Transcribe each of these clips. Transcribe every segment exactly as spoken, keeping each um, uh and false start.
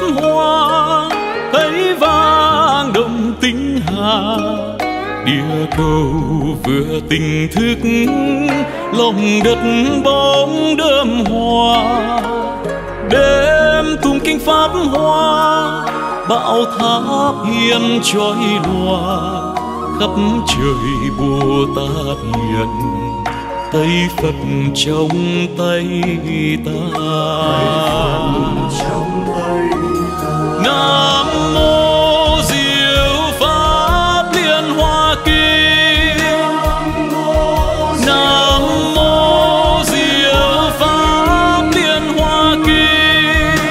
hoa, thấy vang động tính hà. Địa cầu vừa tỉnh thức, lòng đất bóng đơm hoa. Đêm tung kinh pháp hoa, bão tháp hiền chói lòa. Khắp trời Bồ Tát hiện, tay Phật trong tay ta. Nam mô Diệu Pháp Liên Hoa Kinh. Nam mô Diệu Pháp Liên Hoa Kinh.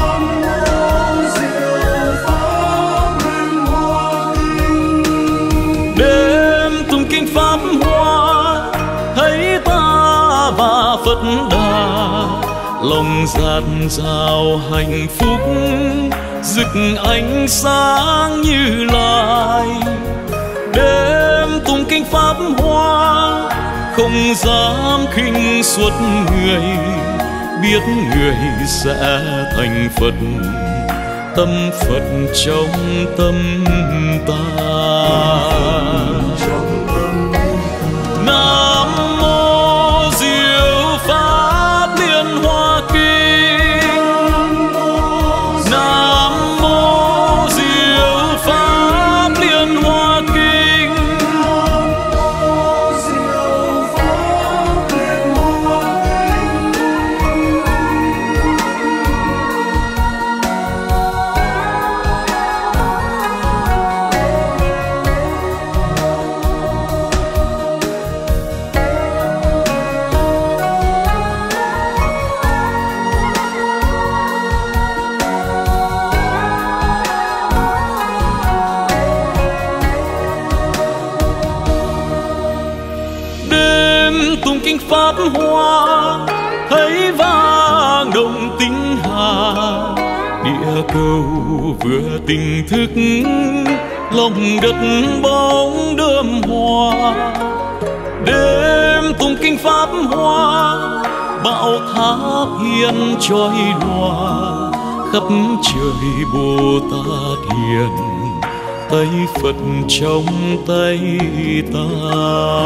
Đêm tung kinh pháp hoa, thấy ta và Phật Đà. Lòng dạt dào hạnh phúc, rực ánh sáng Như Lai. Đêm tung kinh pháp hoa, không dám khinh suất người. Biết người sẽ thành Phật, tâm Phật trong tâm ta. Nam mô Diệu Pháp Liên Hoa Kinh. Nam mô Diệu Pháp Liên Hoa Kinh. Tung kinh pháp hoa, thấy vang động tính hà. Địa cầu vừa tỉnh thức, lòng đất bóng đơm hoa. Đêm tung kinh pháp hoa, bão tháp hiền chói lòa. Khắp trời Bồ Tát hiền, tay Phật trong tay ta.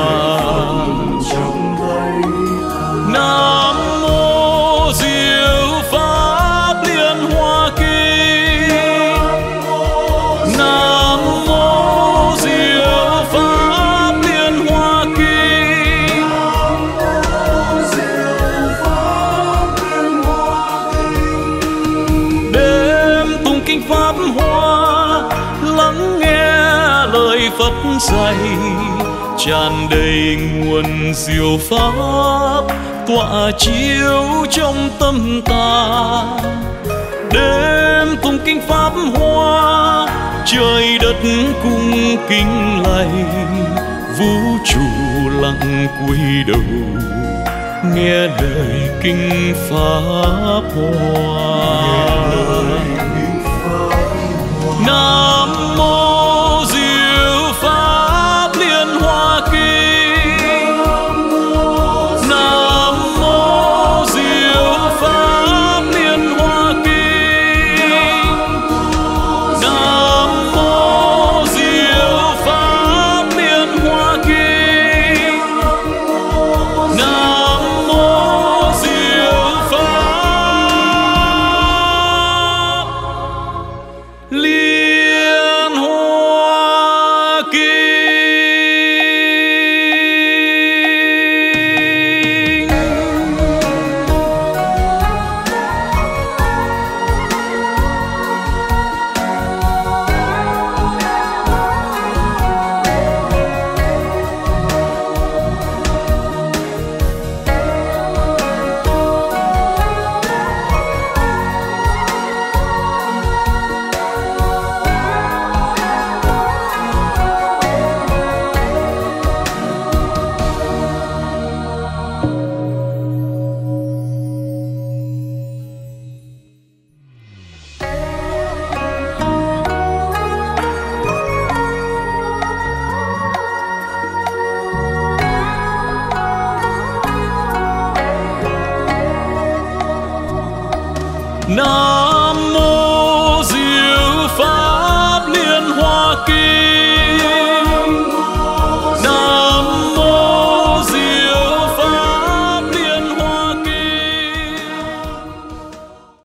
Nam mô Diệu Pháp Liên Hoa Kinh. Nam mô Diệu Pháp Liên Hoa Kinh. Đêm tung kinh pháp hoa, lắng nghe lời Phật dạy. Tràn đầy nguồn diệu pháp, tỏa chiếu trong tâm ta. Đêm tung kinh pháp hoa, trời đất cung kính lạy. Vũ trụ lặng cúi đầu, nghe lời kinh pháp hoa. Nam mô Diệu Pháp Liên Hoa Kinh. Nam mô Diệu Pháp Liên Hoa Kinh. Nam mô Diệu Pháp Liên Hoa Kinh. Nam mô Diệu Pháp Liên Hoa Kinh. No.